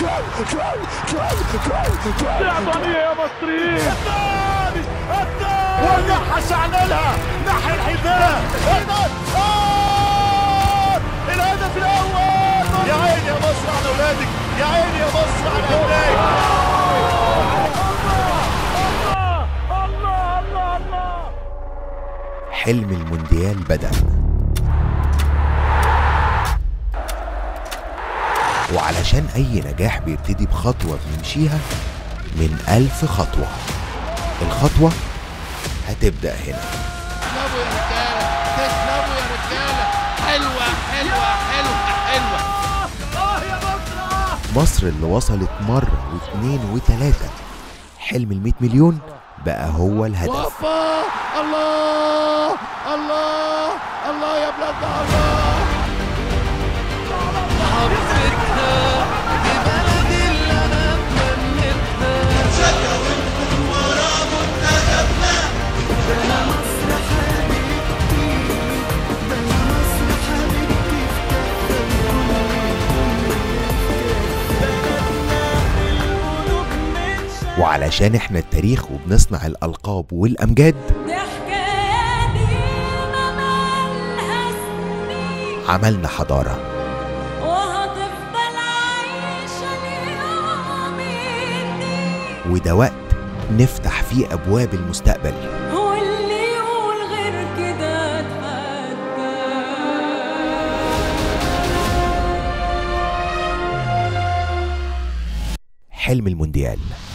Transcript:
عظيمة يا مصريين. ونحس عملها نحي الحذاء. الهدف الأول. يا عيني يا مصر على أولادك، يا عيني يا مصر على أولادك. الله الله الله. حلم المونديال بدأ، وعلشان أي نجاح بيبتدي بخطوة بنمشيها من 1000 خطوة. الخطوة هتبدأ هنا. تسلموا يا رجالة، تسلموا يا رجالة. حلوة حلوة حلوة حلوة. يا مصر. مصر اللي وصلت مرة واثنين وثلاثة، حلم ال100 مليون بقى هو الهدف. وابا الله الله الله يا بلادنا الله. وعلشان احنا التاريخ وبنصنع الألقاب والأمجاد، عملنا حضارة وهتفضل عايشة ليوم الدين، وده وقت نفتح فيه أبواب المستقبل. واللي يقول غير كده اتحدى. حلم المونديال.